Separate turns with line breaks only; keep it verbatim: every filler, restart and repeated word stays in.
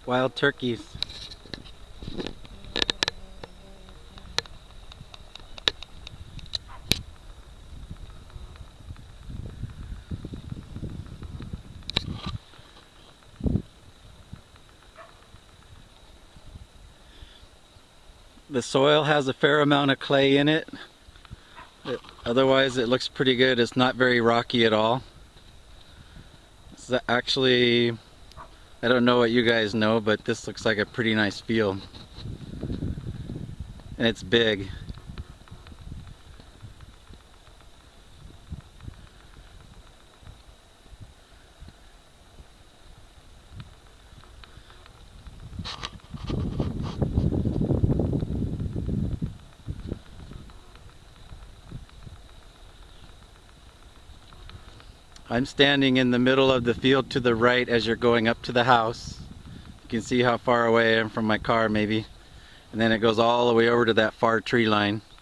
Wild turkeys. The soil has a fair amount of clay in it. It otherwise it looks pretty good. It's not very rocky at all. It's actually, I don't know what you guys know, but this looks like a pretty nice field. And it's big. I'm standing in the middle of the field to the right as you're going up to the house. You can see how far away I am from my car maybe. And then it goes all the way over to that far tree line.